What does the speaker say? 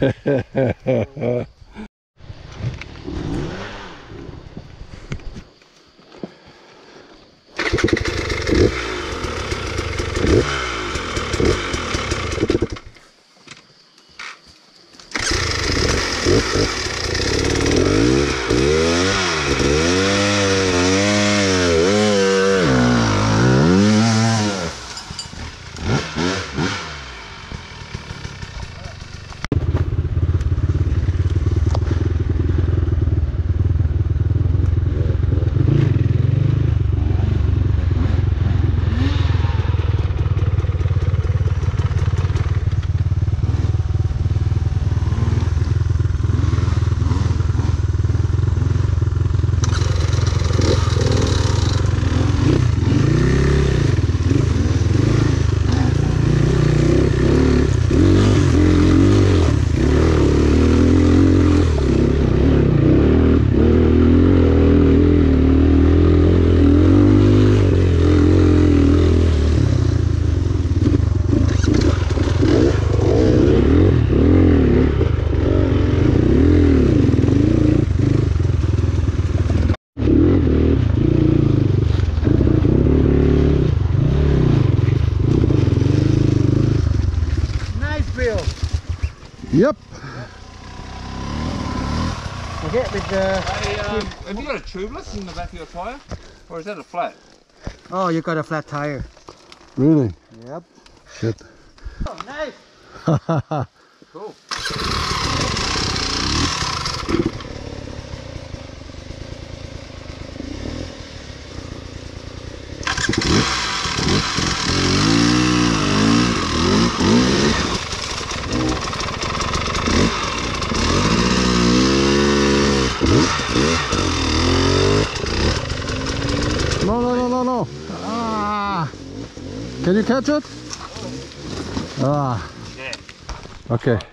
Yep. Okay, with the... Have you got a tubeless in the back of your tyre? Or is that a flat? Oh, you got a flat tire. Really? Yep. Shit. Oh, nice. Cool. No. Ah. Can you catch it? Ah. Yeah. Okay.